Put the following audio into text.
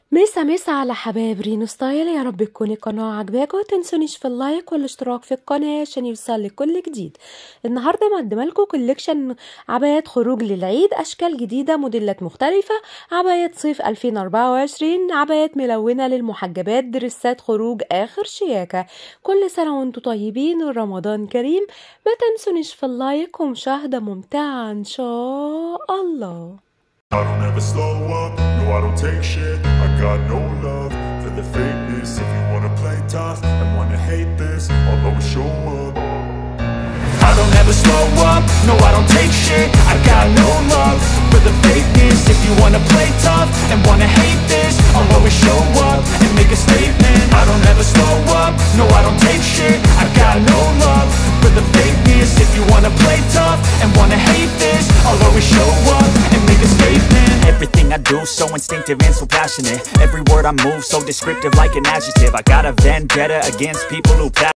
مسا مسا على حبايب رينو ستايل، يا رب تكون القناة عجباكم. متنسونيش في اللايك والاشتراك في القناة عشان يوصلك كل جديد. النهاردة مقدمه لكم كوليكشن عبايات خروج للعيد، اشكال جديدة، موديلات مختلفة، عبايات صيف 2024، عبايات ملونة للمحجبات، دريسات خروج اخر شياكة. كل سنة وانتم طيبين ورمضان كريم. ما تنسونيش في اللايك ومشاهدة ممتعة ان شاء الله. I don't ever slow up, no I don't take shit. I got no love for the fakeness. If you wanna play tough and wanna hate this, I'll always show up. I don't ever slow up, no I don't take shit. I got no love for the fakeness. If you wanna play tough and wanna hate this, I'll always show up and make a statement. I don't ever slow up, no I don't take shit. I got no love for the fakeness. If you wanna play tough and wanna hate this, I'll always show up and make a statement. Everything I do so instinctive and so passionate. Every word I move so descriptive like an adjective. I got a vendetta against people who